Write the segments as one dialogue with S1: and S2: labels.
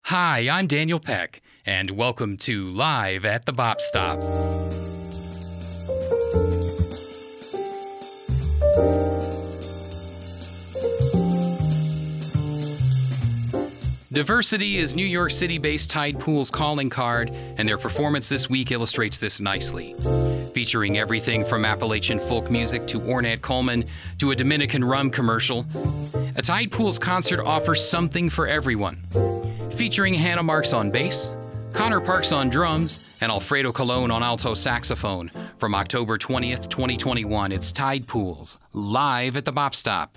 S1: Hi, I'm Daniel Peck, and welcome to Live at the Bop Stop. Diversity is New York City-based Tide Pool's calling card, and their performance this week illustrates this nicely. Featuring everything from Appalachian folk music to Ornette Coleman to a Dominican Rum commercial, a Tide Pool's concert offers something for everyone. Featuring Hanna Marks on bass, Connor Parks on drums, and Alfredo Colon on alto saxophone. From October 20th, 2021, it's Tide Pool's Live at the Bop Stop.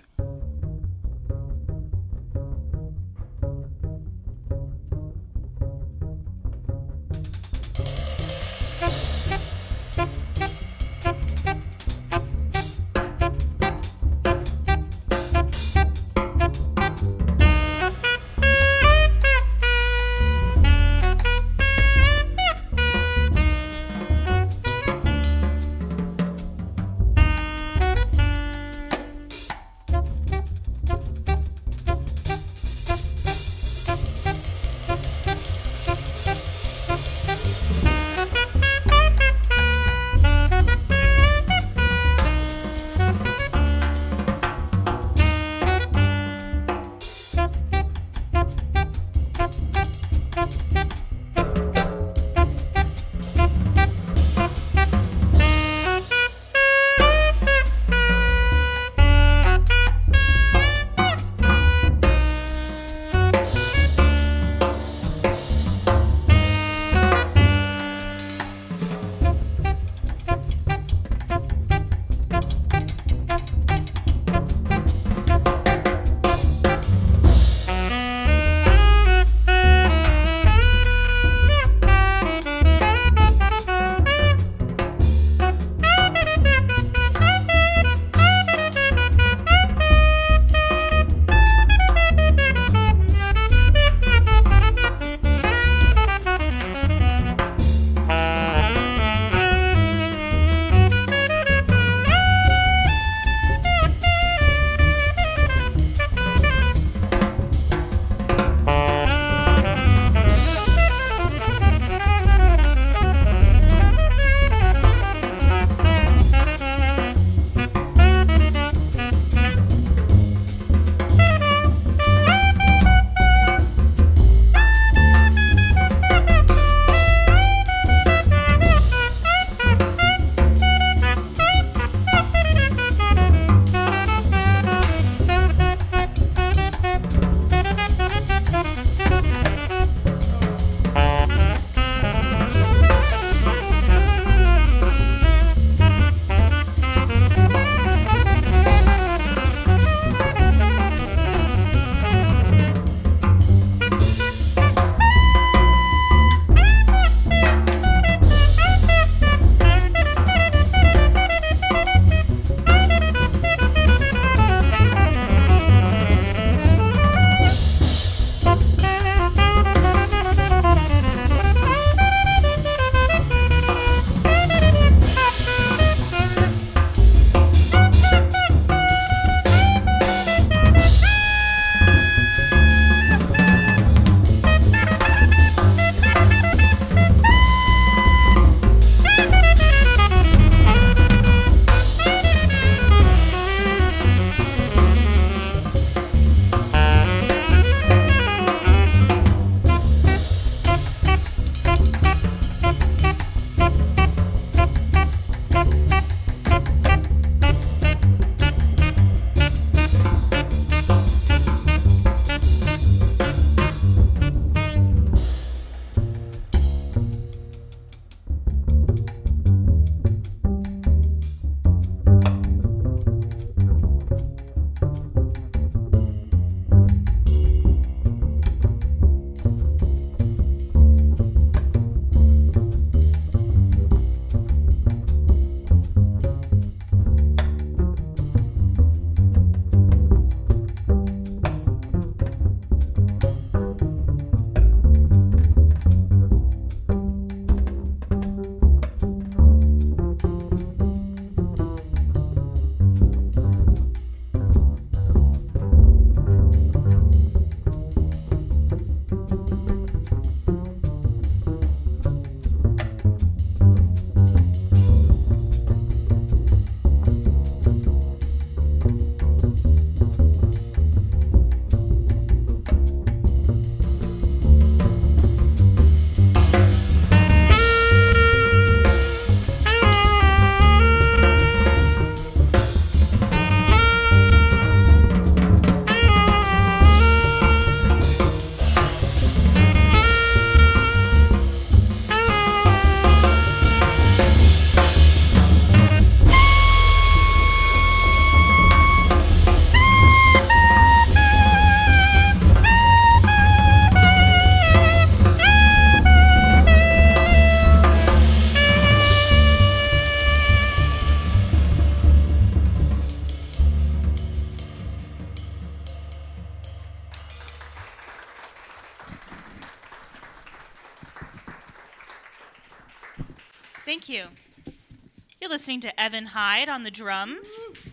S2: Thank you. You're listening to Evan Hyde on the drums.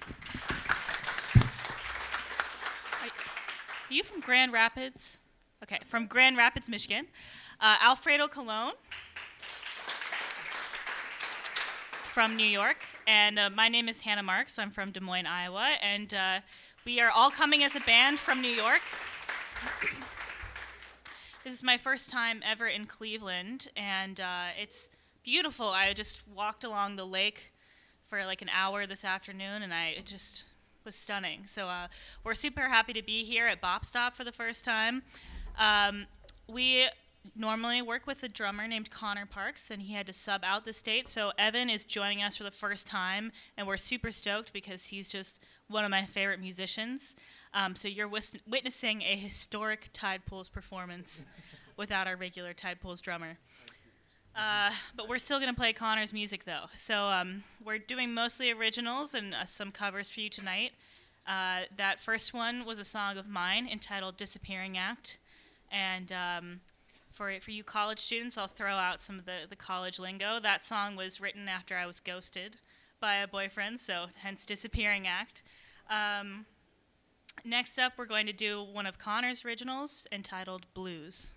S2: Are you from Grand Rapids? Okay, from Grand Rapids, Michigan. Alfredo Cologne from New York. And my name is Hanna Marks. I'm from Des Moines, Iowa. And we are all coming as a band from New York. This is my first time ever in Cleveland, and it's beautiful. I just walked along the lake for like an hour this afternoon, and it just was stunning. So we're super happy to be here at Bop Stop for the first time. We normally work with a drummer named Connor Parks, and he had to sub out this date. So Evan is joining us for the first time, and we're super stoked because he's just one of my favorite musicians. So you're witnessing a historic Tide Pools performance without our regular Tide Pools drummer. But we're still going to play Connor's music, though. So we're doing mostly originals and some covers for you tonight. That first one was a song of mine entitled Disappearing Act. And for you college students, I'll throw out some of the college lingo. That song was written after I was ghosted by a boyfriend, so hence Disappearing Act. Next up, we're going to do one of Connor's originals entitled Blues.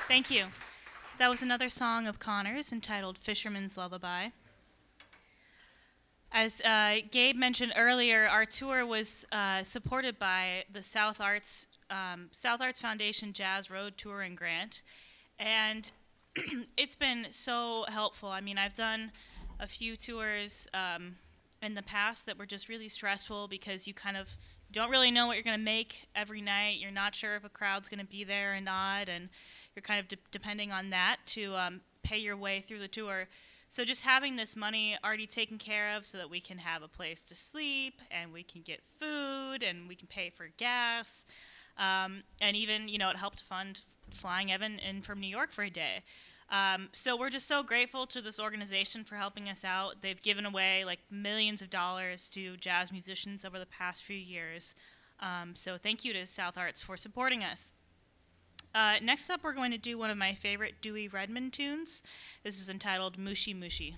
S2: Thank you. That was another song of Connor's entitled Fisherman's Lullabye. As Gabe mentioned earlier, our tour was supported by the South Arts Foundation Jazz Road Touring Grant, and it's been so helpful. I mean, I've done a few tours in the past that were just really stressful because you kind of don't really know what you're going to make every night. You're not sure if a crowd's going to be there or not, and you're kind of depending on that to pay your way through the tour. So just having this money already taken care of so that we can have a place to sleep and we can get food and we can pay for gas. And even, you know, it helped fund flying Evan in from New York for a day. So we're just so grateful to this organization for helping us out. They've given away like millions of dollars to jazz musicians over the past few years. So thank you to South Arts for supporting us. Next up, we're going to do one of my favorite Dewey Redman tunes. This is entitled Mushi Mushi.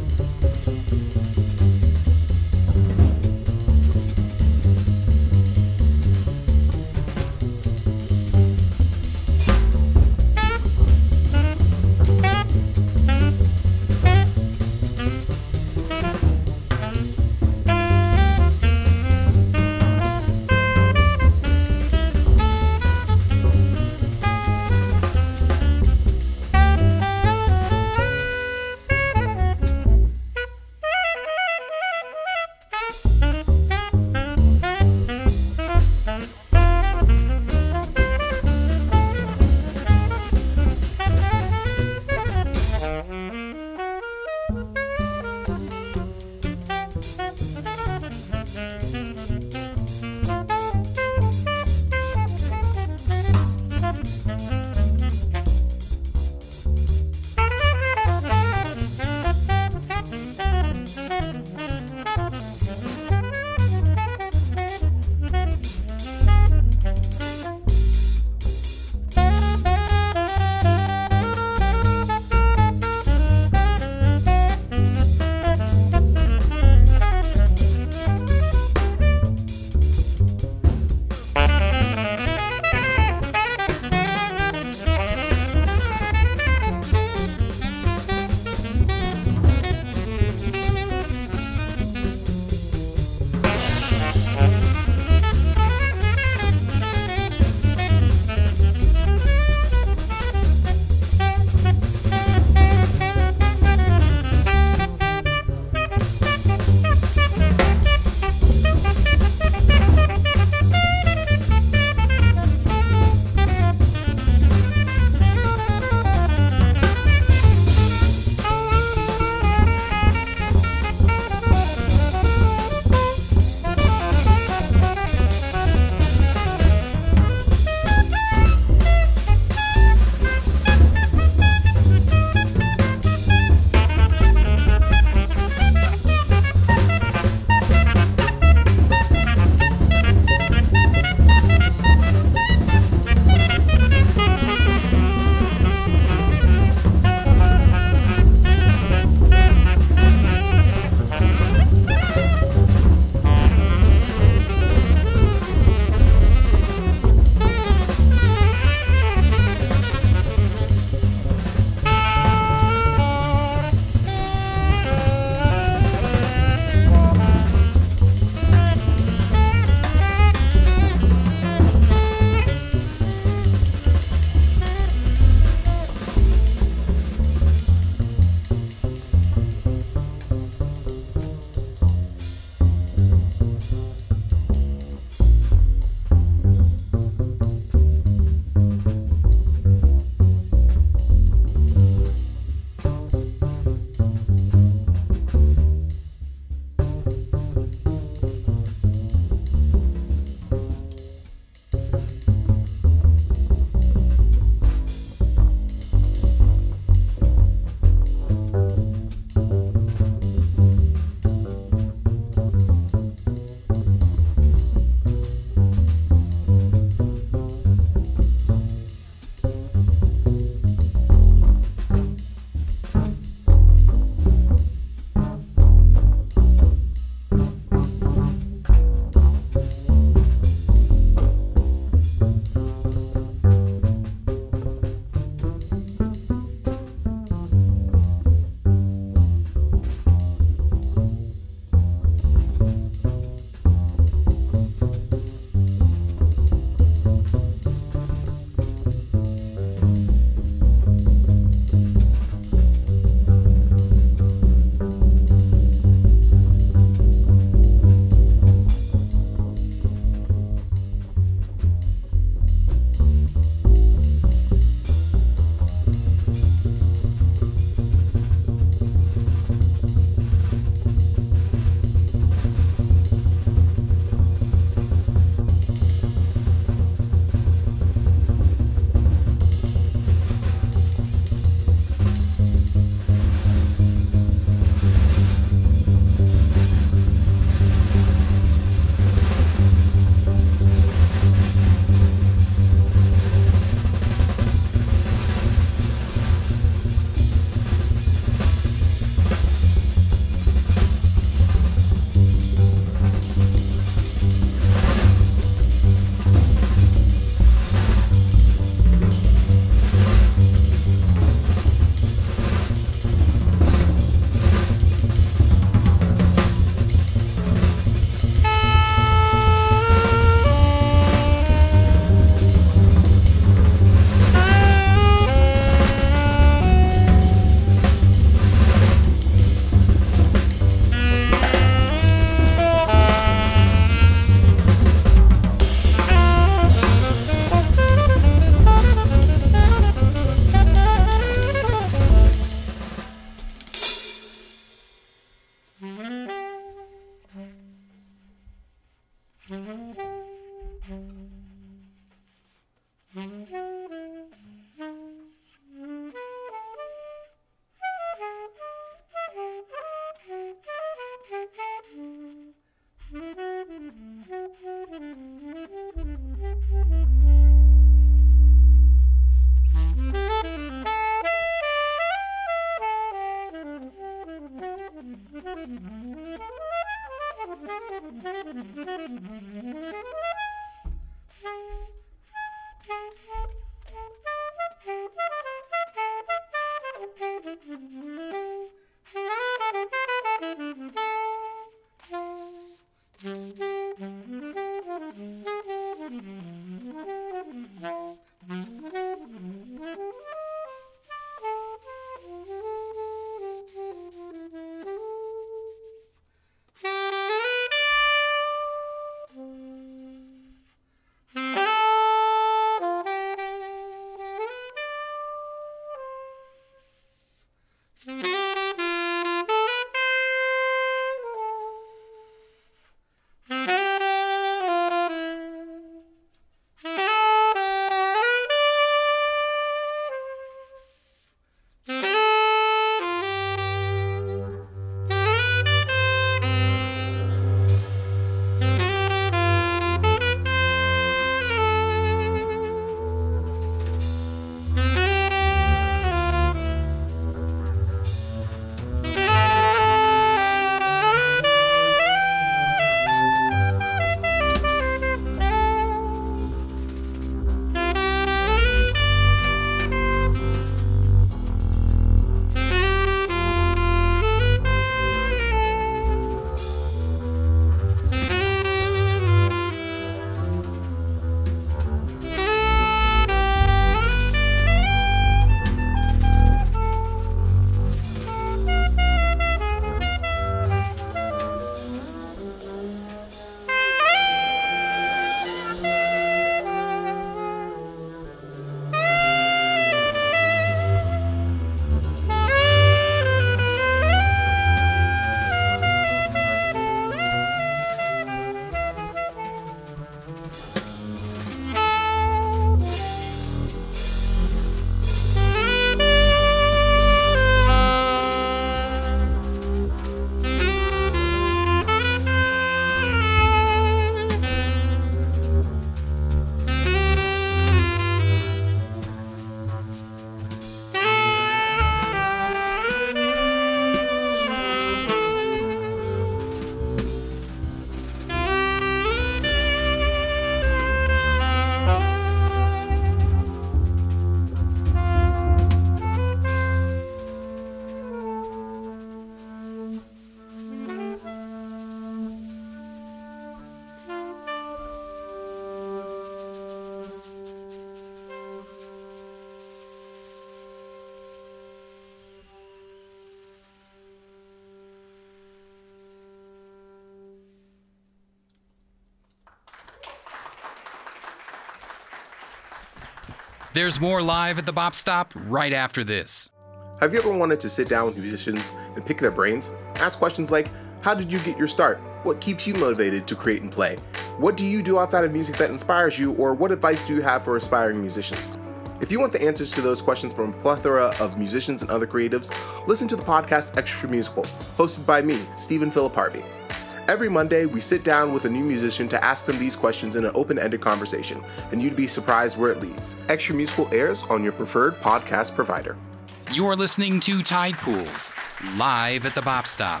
S1: There's more live at the Bop Stop right after this.
S3: Have you ever wanted to sit down with musicians and pick their brains? Ask questions like, how did you get your start? What keeps you motivated to create and play? What do you do outside of music that inspires you? Or what advice do you have for aspiring musicians? If you want the answers to those questions from a plethora of musicians and other creatives, listen to the podcast Extra Musical, hosted by me, Stephen Philip Harvey. Every Monday, we sit down with a new musician to ask them these questions in an open-ended conversation, and you'd be surprised where it leads. Extra Musical airs on your preferred podcast provider.
S1: You're listening to Tide Pools, live at the Bop Stop.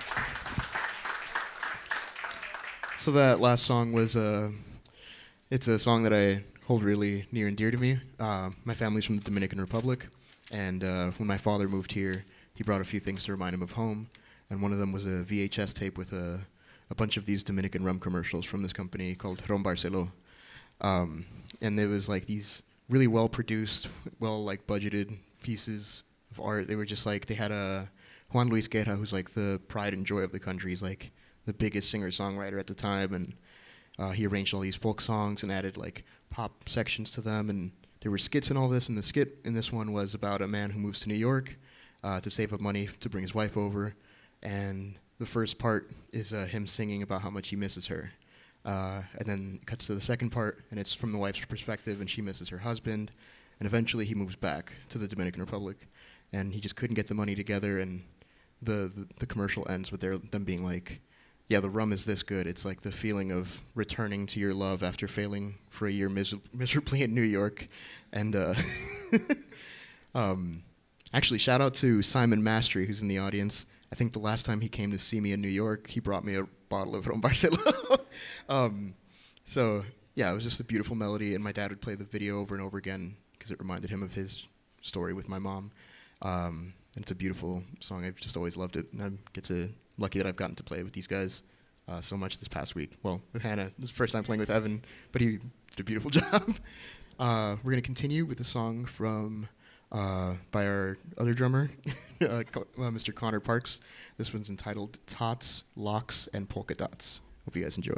S4: So that last song was it's a song that I hold really near and dear to me. My family's from the Dominican Republic, and when my father moved here, he brought a few things to remind him of home, and one of them was a VHS tape with a bunch of these Dominican rum commercials from this company called Ron Barceló. And it was like these really well-produced, budgeted pieces of art. They were just like, they had a Juan Luis Guerra, who's like the pride and joy of the country. He's like the biggest singer-songwriter at the time, and he arranged all these folk songs and added like pop sections to them, and there were skits and all this, and the skit in this one was about a man who moves to New York to save up money to bring his wife over, and the first part is him singing about how much he misses her, and then it cuts to the second part, and it's from the wife's perspective, and she misses her husband, and eventually he moves back to the Dominican Republic, and he just couldn't get the money together, and the commercial ends with them being like, yeah, the rum is this good. It's like the feeling of returning to your love after failing for a year miserably in New York. And actually, shout out to Simon Mastery, who's in the audience. I think the last time he came to see me in New York, he brought me a bottle of Ron Barcelo. So yeah, it was just a beautiful melody, and my dad would play the video over and over again because it reminded him of his story with my mom. And it's a beautiful song. I've just always loved it, and I'm lucky that I've gotten to play with these guys so much this past week. Well, with Hanna, this is the first time playing with Evan, but he did a beautiful job. We're going to continue with a song from by our other drummer, Mr. Connor Parks. This one's entitled Tots, Locks, and Polka Dots. Hope you guys enjoy.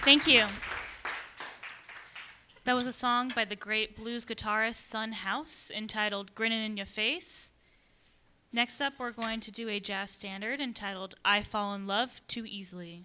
S2: Thank you. That was a song by the great blues guitarist Son House entitled Grinnin' in Your Face. Next up, we're going to do a jazz standard entitled I Fall in Love Too Easily.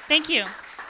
S2: Thank you.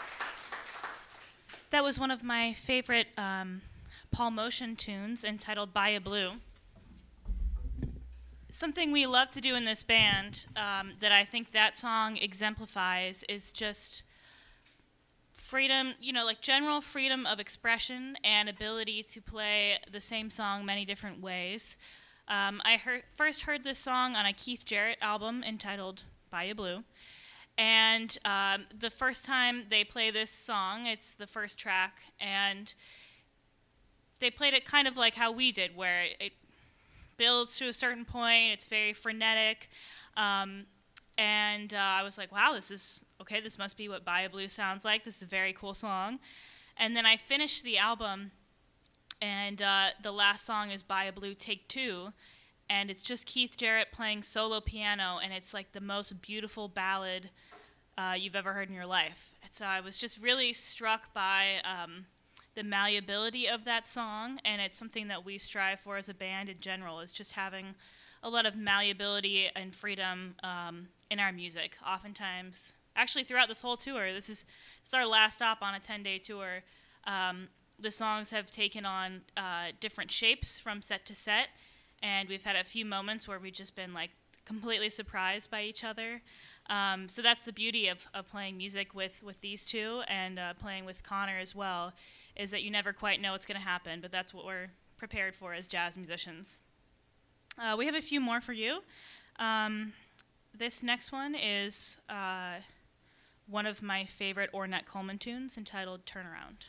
S2: That was one of my favorite Paul Motian tunes entitled Byablue. Something we love to do in this band that I think that song exemplifies is just freedom, like general freedom of expression and ability to play the same song many different ways. I first heard this song on a Keith Jarrett album entitled Byablue. And the first time they play this song, it's the first track, and they played it kind of like how we did, where it builds to a certain point, it's very frenetic, and I was like, wow, this must be what Byablue sounds like, this is a very cool song. And then I finished the album, and the last song is Byablue Take 2, and it's just Keith Jarrett playing solo piano, and it's like the most beautiful ballad you've ever heard in your life. And so I was just really struck by the malleability of that song, and it's something that we strive for as a band in general, is just having a lot of malleability and freedom in our music. Oftentimes, actually throughout this whole tour, this is our last stop on a 10-day tour, the songs have taken on different shapes from set to set, and we've had a few moments where we've just been like completely surprised by each other. So that's the beauty of playing music with these two, and playing with Connor as well, is that you never quite know what's going to happen, but that's what we're prepared for as jazz musicians. We have a few more for you. This next one is one of my favorite Ornette Coleman tunes entitled Turnaround.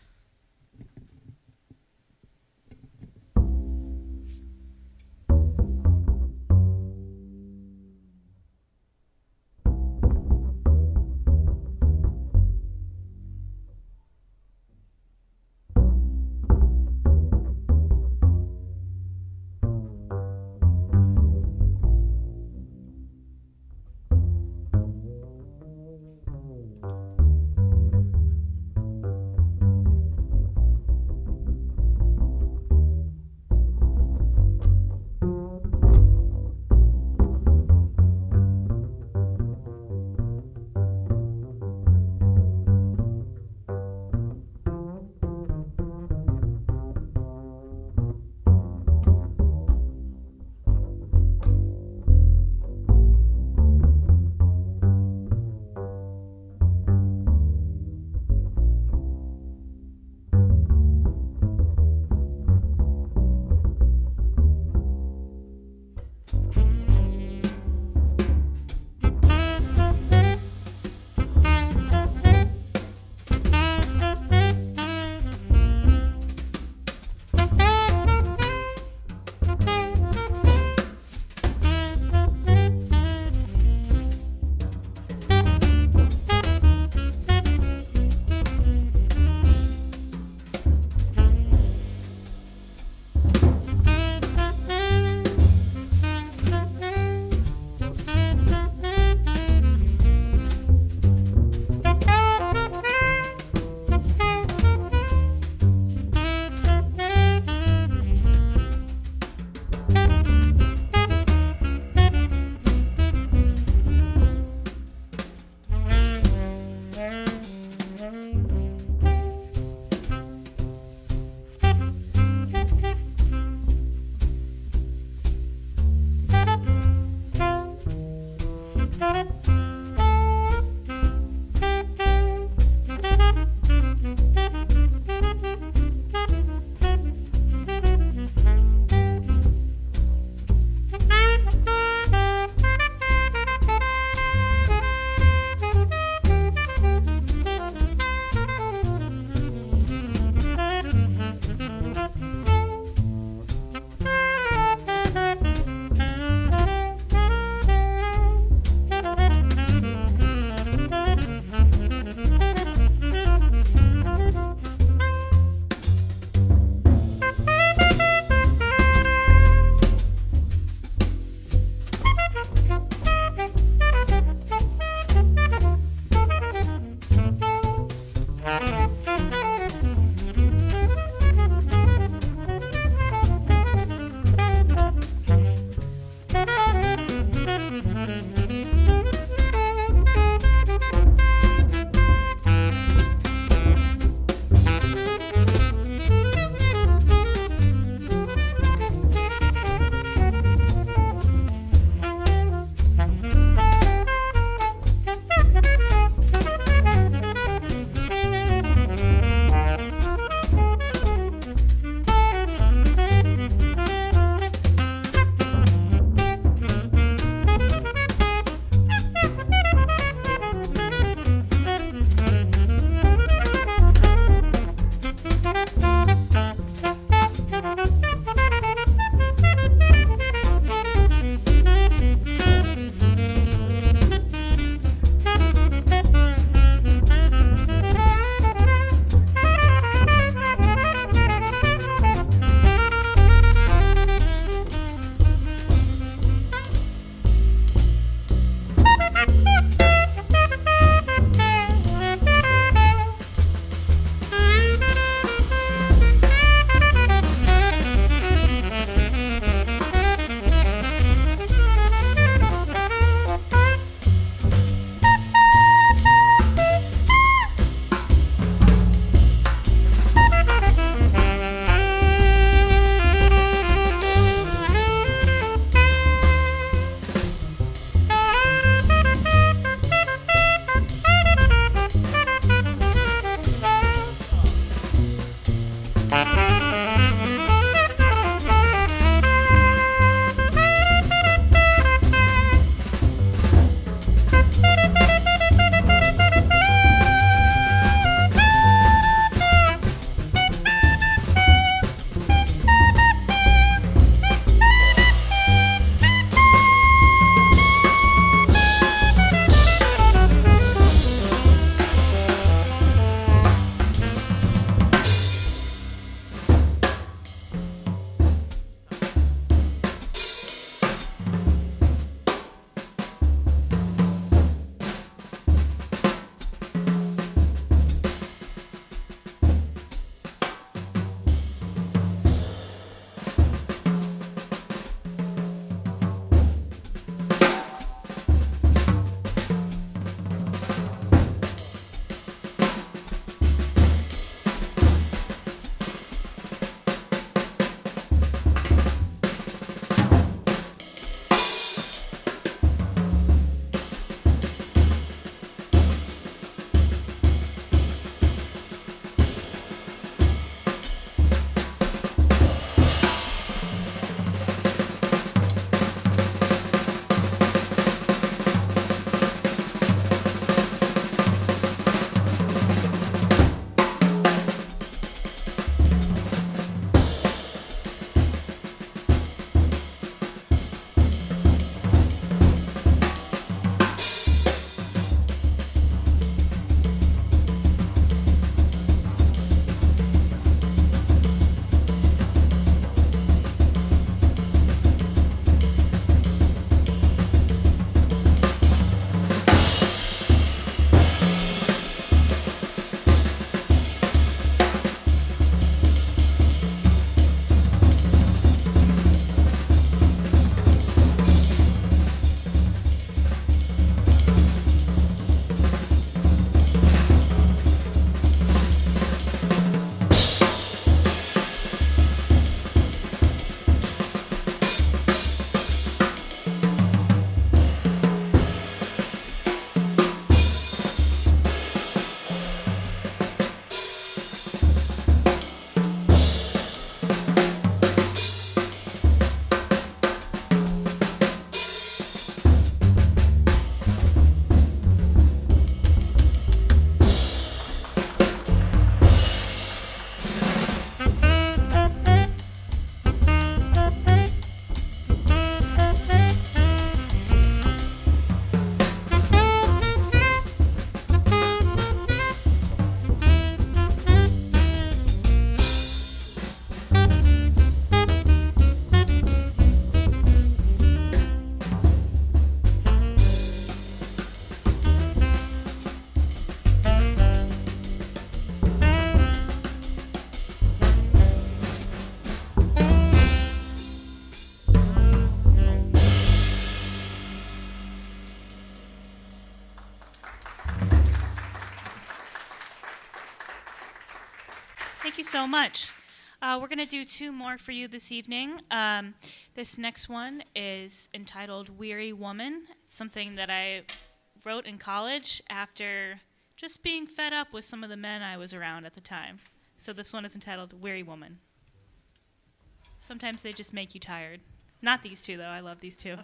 S2: Thank you so much. We're going to do two more for you this evening. This next one is entitled Weary Woman. It's something that I wrote in college after just being fed up with some of the men I was around at the time. So this one is entitled Weary Woman. Sometimes they just make you tired. Not these two, though. I love these two.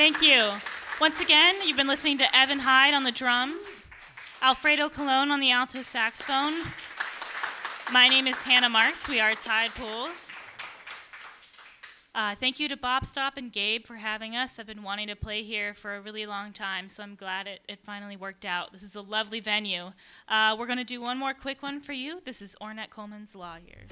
S2: Thank you. Once again, you've been listening to Evan Hyde on the drums, Alfredo Coleman on the alto saxophone. My name is Hanna Marks. We are Tide Pools. Thank you to Bop Stop and Gabe for having us. I've been wanting to play here for a really long time, so I'm glad it finally worked out. This is a lovely venue. We're going to do one more quick one for you. This is Ornette Coleman's Law Years.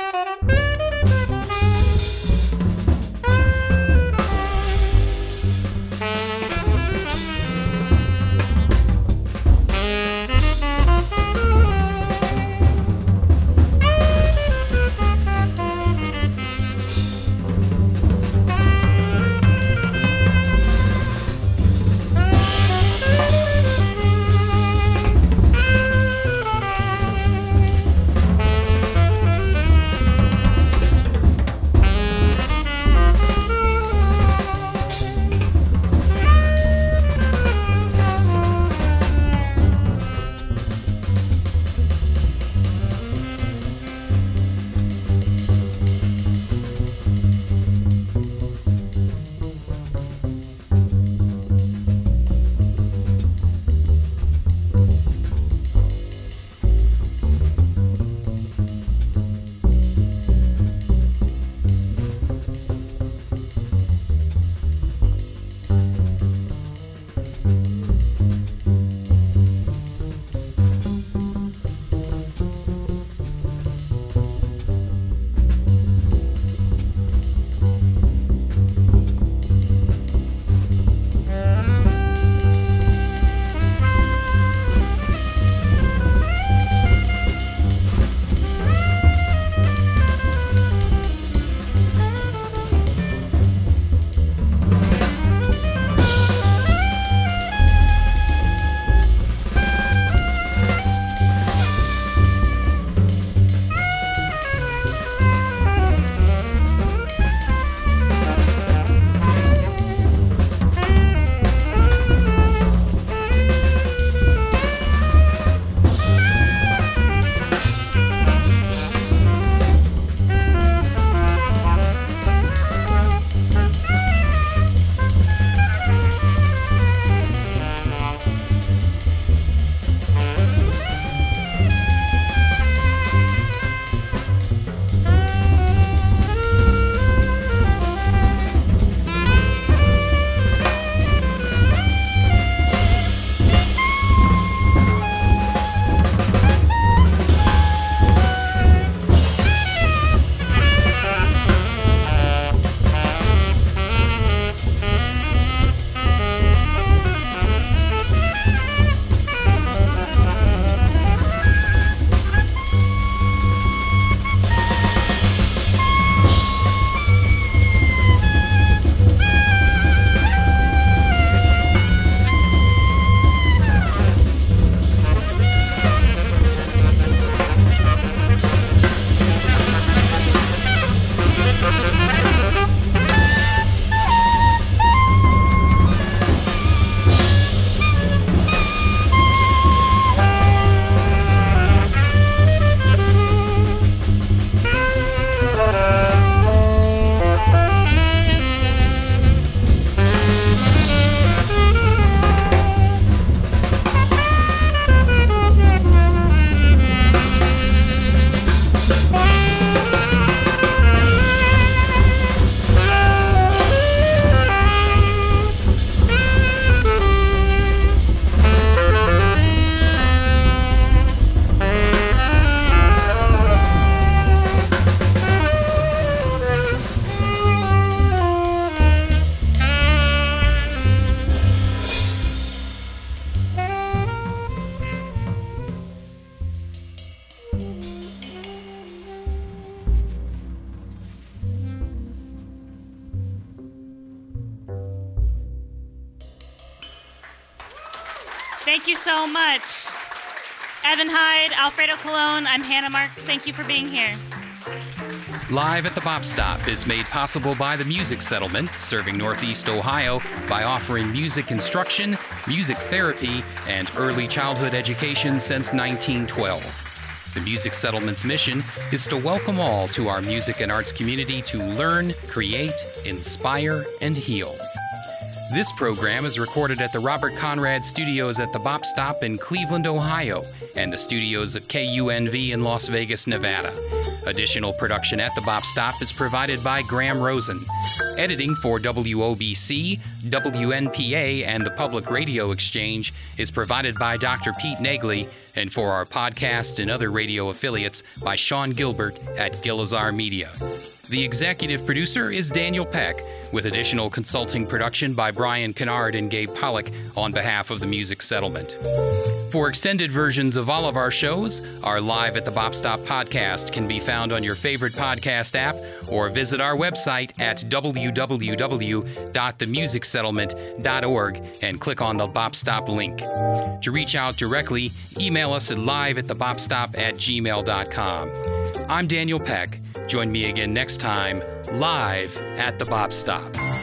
S2: Thank you so much. Evan Hyde, Alfredo Colon, I'm Hanna Marks. Thank you for being here.
S1: Live at the Bop Stop is made possible by the Music Settlement, serving Northeast Ohio by offering music instruction, music therapy, and early childhood education since 1912. The Music Settlement's mission is to welcome all to our music and arts community to learn, create, inspire, and heal. This program is recorded at the Robert Conrad Studios at the Bop Stop in Cleveland, Ohio, and the studios of KUNV in Las Vegas, Nevada. Additional production at the Bop Stop is provided by Graham Rosen. Editing for WOBC, WNPA, and the Public Radio Exchange is provided by Dr. Pete Nagley, and for our podcast and other radio affiliates by Sean Gilbert at Gilazar Media. The executive producer is Daniel Peck, with additional consulting production by Brian Kennard and Gabe Pollock on behalf of the Music Settlement. For extended versions of all of our shows, our Live at the Bop Stop podcast can be found on your favorite podcast app or visit our website at www.themusicsettlement.org and click on the Bop Stop link. To reach out directly, email us at liveatthebopstop@gmail.com. I'm Daniel Peck. Join me again next time, live at the Bop Stop.